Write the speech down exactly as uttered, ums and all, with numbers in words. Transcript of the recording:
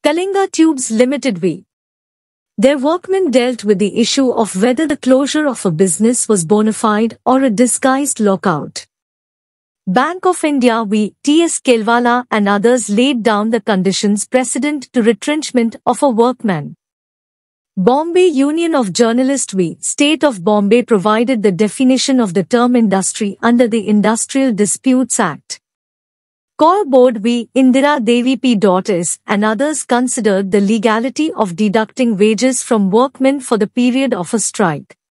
Kalinga Tubes Limited v. Their workmen dealt with the issue of whether the closure of a business was bona fide or a disguised lockout. Bank of India v. T S Kelwala and others laid down the conditions precedent to retrenchment of a workman. Bombay Union of Journalists v. State of Bombay provided the definition of the term industry under the Industrial Disputes Act. Call Board v. Indira Devi P S and others considered the legality of deducting wages from workmen for the period of a strike.